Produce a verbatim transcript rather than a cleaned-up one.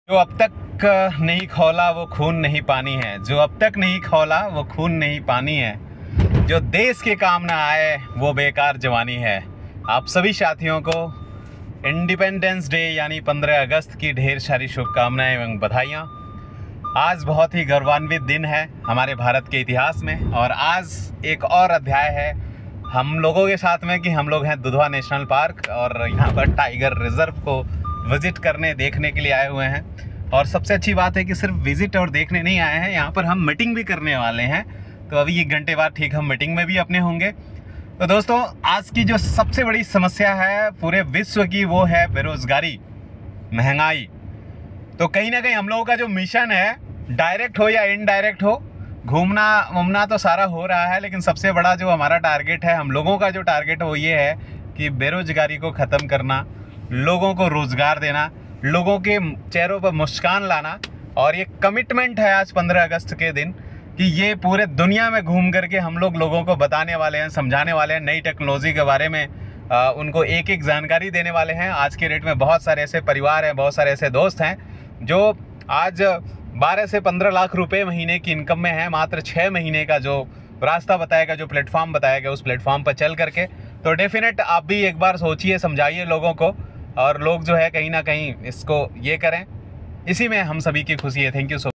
जो अब तक नहीं खौला वो खून नहीं पानी है, जो अब तक नहीं खौला वो खून नहीं पानी है, जो देश के काम ना आए वो बेकार जवानी है। आप सभी साथियों को इंडिपेंडेंस डे यानी पंद्रह अगस्त की ढेर सारी शुभकामनाएं एवं बधाइयाँ। आज बहुत ही गौरवान्वित दिन है हमारे भारत के इतिहास में और आज एक और अध्याय है हम लोगों के साथ में कि हम लोग हैं दुधवा नेशनल पार्क और यहाँ पर टाइगर रिजर्व को विज़िट करने देखने के लिए आए हुए हैं। और सबसे अच्छी बात है कि सिर्फ विज़िट और देखने नहीं आए हैं, यहाँ पर हम मीटिंग भी करने वाले हैं। तो अभी एक घंटे बाद ठीक हम मीटिंग में भी अपने होंगे। तो दोस्तों, आज की जो सबसे बड़ी समस्या है पूरे विश्व की वो है बेरोज़गारी, महंगाई। तो कहीं ना कहीं हम लोगों का जो मिशन है, डायरेक्ट हो या इनडायरेक्ट हो, घूमना घूमना तो सारा हो रहा है, लेकिन सबसे बड़ा जो हमारा टारगेट है, हम लोगों का जो टारगेट है वो ये है कि बेरोज़गारी को ख़त्म करना, लोगों को रोज़गार देना, लोगों के चेहरों पर मुस्कान लाना। और ये कमिटमेंट है आज पंद्रह अगस्त के दिन कि ये पूरे दुनिया में घूम करके हम लोग लोगों को बताने वाले हैं, समझाने वाले हैं, नई टेक्नोलॉजी के बारे में आ, उनको एक एक जानकारी देने वाले हैं। आज के डेट में बहुत सारे ऐसे परिवार हैं, बहुत सारे ऐसे दोस्त हैं जो आज बारह से पंद्रह लाख रुपए महीने की इनकम में है, मात्र छः महीने का जो रास्ता बताएगा, जो प्लेटफॉर्म बताएगा, उस प्लेटफॉर्म पर चल करके। तो डेफिनेट आप भी एक बार सोचिए, समझाइए लोगों को, और लोग जो है कहीं ना कहीं इसको ये करें। इसी में हम सभी की खुशी है। Thank you so